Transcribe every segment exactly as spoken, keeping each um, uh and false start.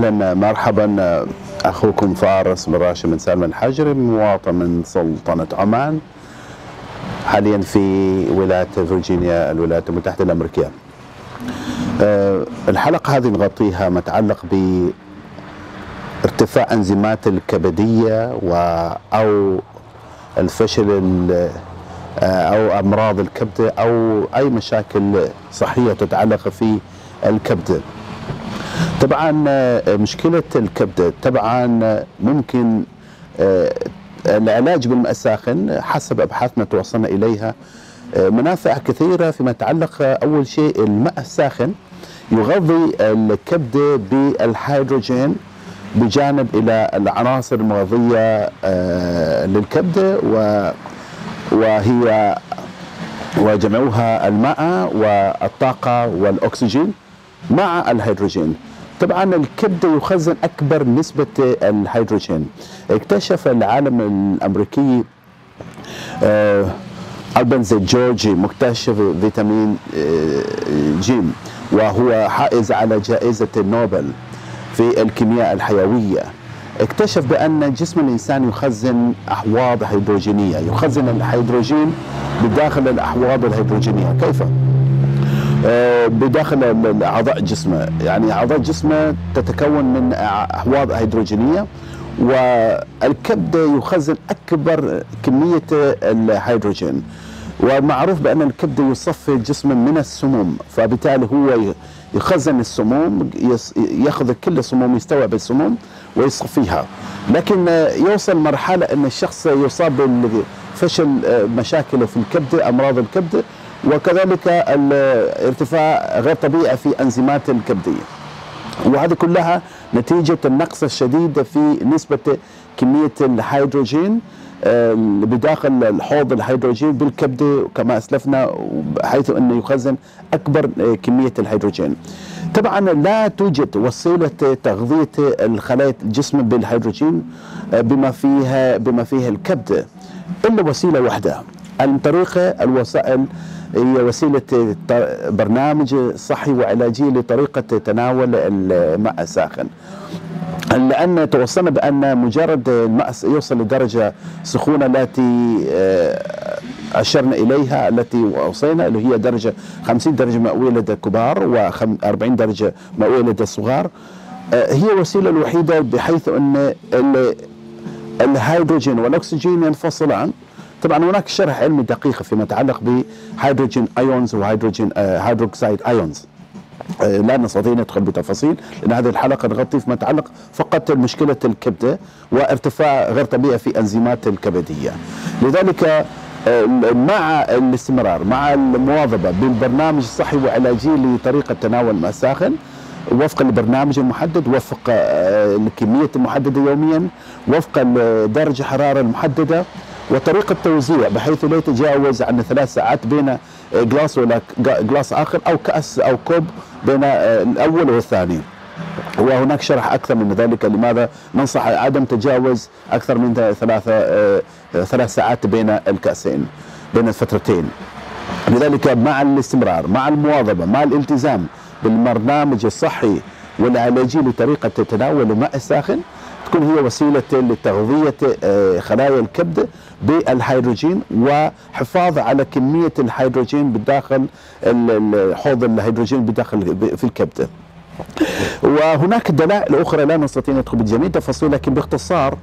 أهلا مرحبا، أخوكم فارس بن راشد بن سالم الحجري، مواطن من سلطنة عمان، حاليا في ولاية فيرجينيا الولايات المتحدة الأمريكية. الحلقة هذه نغطيها متعلق بارتفاع أنزيمات الكبدية أو الفشل أو أمراض الكبد أو أي مشاكل صحية تتعلق في الكبد. طبعا مشكلة الكبد طبعا ممكن العلاج بالماء الساخن حسب أبحاثنا توصلنا إليها منافع كثيرة فيما يتعلق. أول شيء الماء الساخن يغذي الكبد بالهيدروجين بجانب إلى العناصر المغذية للكبد، وهي وجمعوها الماء والطاقة والأكسجين مع الهيدروجين. طبعا الكبد يخزن أكبر نسبة الهيدروجين. اكتشف العالم الأمريكي آه ألبنز جورجي مكتشف فيتامين آه جيم، وهو حائز على جائزة النوبل في الكيمياء الحيوية. اكتشف بأن جسم الإنسان يخزن أحواض هيدروجينية، يخزن الهيدروجين بداخل الأحواض الهيدروجينية. كيف؟ بداخل أعضاء جسمه، يعني أعضاء جسمه تتكون من أحواض هيدروجينية، والكبد يخزن أكبر كمية الهيدروجين. ومعروف بأن الكبد يصفي الجسم من السموم، فبالتالي هو يخزن السموم، يأخذ كل السموم، يستوعب السموم ويصفيها. لكن يوصل مرحلة أن الشخص يصاب بفشل مشاكل في الكبد، أمراض الكبد، وكذلك الارتفاع غير طبيعي في أنزيمات الكبدية، وهذه كلها نتيجة النقص الشديد في نسبة كمية الهيدروجين بداخل الحوض الهيدروجين بالكبد كما أسلفنا، حيث أنه يخزن أكبر كمية الهيدروجين. طبعا لا توجد وسيلة تغذية الخلايا الجسم بالهيدروجين بما فيها بما فيها الكبد إلا وسيلة واحدة، عن طريق الوسائل، هي وسيلة برنامج صحي وعلاجي لطريقة تناول الماء الساخن. لأن توصلنا بأن مجرد الماء يوصل لدرجة سخونة التي أشرنا إليها، التي أوصينا اللي هي درجة خمسين درجة مئوية لدى الكبار وأربعين درجة مئوية لدى الصغار، هي الوسيلة الوحيدة بحيث أن الهيدروجين والأكسجين ينفصلان. طبعا هناك شرح علمي دقيق فيما يتعلق بهيدروجين ايونز وهيدروجين هيدروكسيد ايونز، لا نستطيع ندخل بتفاصيل لان هذه الحلقه نغطي فيما يتعلق فقط مشكله الكبده وارتفاع غير طبيعي في انزيمات الكبديه. لذلك مع الاستمرار، مع المواظبه بالبرنامج الصحي والعلاجي لطريقه تناول الماء الساخن وفق البرنامج المحدد، وفق الكميه المحدده يوميا، وفق درجه الحراره المحدده، وطريقة توزيع بحيث لا يتجاوز عن ثلاث ساعات بين جلاس ولا جلاس آخر أو كأس أو كوب بين الأول والثاني. وهناك شرح أكثر من ذلك لماذا ننصح عدم تجاوز أكثر من ثلاثة ثلاث ساعات بين الكأسين، بين الفترتين. لذلك مع الاستمرار، مع المواظبة، مع الالتزام بالبرنامج الصحي والعلاجي لطريقة تناول الماء الساخن، تكون هي وسيلة لتغذية خلايا الكبد بالهيدروجين وحفاظ على كمية الهيدروجين بداخل حوض الهيدروجين بداخل في الكبد. وهناك دلائل أخرى لا نستطيع ندخل بجميع تفاصيل، لكن باختصار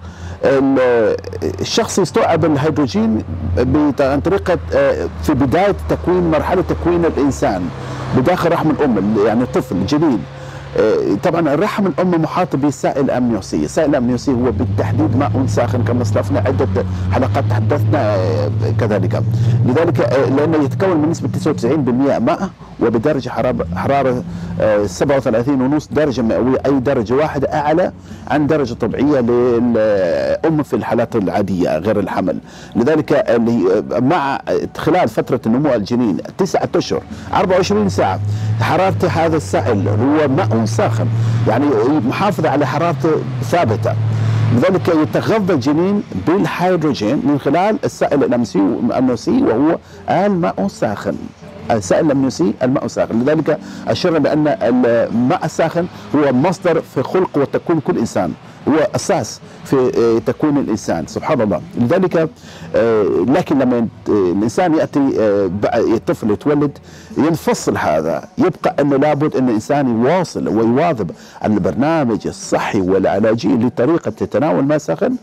الشخص يستوعب الهيدروجين عن طريقة في بداية تكوين مرحلة تكوين الإنسان بداخل رحم الأم، يعني طفل جديد. طبعا الرحم الام محاط بسائل امنيوسي، السائل الامنيوسي هو بالتحديد ماء ساخن كما اسلفنا عده حلقات تحدثنا كذلك. لذلك لانه يتكون من نسبه تسعة وتسعين بالمئة ماء وبدرجه حراره حراره سبعة وثلاثين ونص درجه مئويه، اي درجه واحده اعلى عن درجه طبيعيه للام في الحالات العاديه غير الحمل. لذلك مع خلال فتره نمو الجنين تسعة اشهر أربعة وعشرين ساعه حراره هذا السائل هو ماء ساخن، يعني محافظة على حرارته ثابتة. لذلك يتغذى الجنين بالهيدروجين من خلال السائل الأمنيوسي وهو الماء الساخن. السائل لم يسيء الماء ساخن. لذلك أشرنا بأن الماء الساخن هو مصدر في خلق وتكوين كل إنسان، هو أساس في تكوين الإنسان سبحان الله. لذلك لكن لما الإنسان يأتي طفل يتولد ينفصل هذا، يبقى أنه لابد أن الإنسان يواصل ويواظب على البرنامج الصحي والعلاجي لطريقة تناول ماء ساخن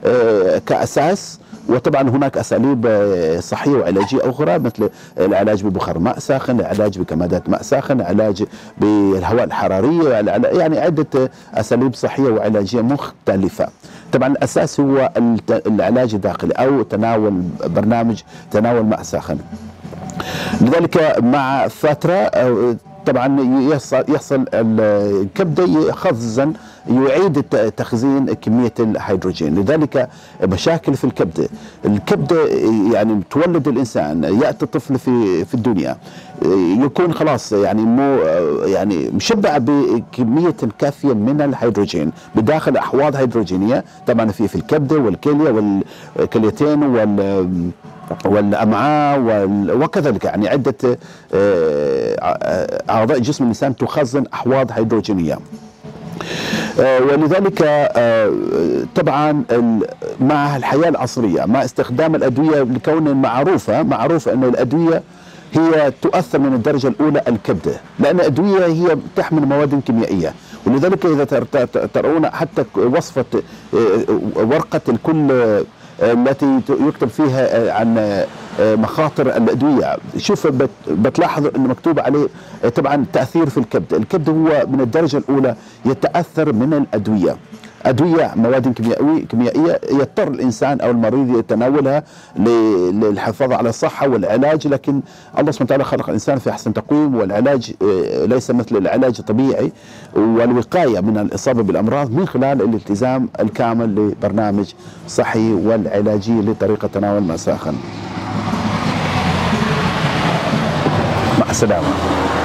كأساس. وطبعا هناك اساليب صحيه وعلاجيه اخرى مثل العلاج ببخار ماء ساخن، العلاج بكمادات ماء ساخن، العلاج بالهواء الحراريه، يعني عده اساليب صحيه وعلاجيه مختلفه. طبعا الاساس هو العلاج الداخلي او تناول برنامج تناول ماء ساخن. لذلك مع فتره طبعا يحصل يحصل الكبده يخزن يعيد تخزين كميه الهيدروجين. لذلك مشاكل في الكبده، الكبده يعني تولد الانسان ياتي الطفل في في الدنيا يكون خلاص يعني مو يعني مشبع بكميه كافيه من الهيدروجين بداخل احواض هيدروجينيه، طبعا في في الكبده والكليه والكليتين وال والامعاء وكذلك يعني عده اعضاء جسم الانسان تخزن احواض هيدروجينيه. ولذلك طبعا مع الحياه العصريه مع استخدام الادويه لكون معروفه معروفه انه الادويه هي تؤثر من الدرجه الاولى الكبده، لان الادويه هي تحمل مواد كيميائيه. ولذلك اذا ترون حتى وصفه ورقه الكل التي يكتب فيها عن مخاطر الادويه، شوف بتلاحظ انه مكتوب عليه طبعا تاثير في الكبد، الكبد هو من الدرجه الاولى يتاثر من الادويه، ادويه مواد كيميائيه كيميائيه يضطر الانسان او المريض يتناولها للحفاظ على الصحه والعلاج. لكن الله سبحانه وتعالى خلق الانسان في احسن تقويم، والعلاج ليس مثل العلاج الطبيعي، والوقايه من الاصابه بالامراض من خلال الالتزام الكامل لبرنامج صحي والعلاجي لطريقه تناول ماء ساخن. مع السلامه.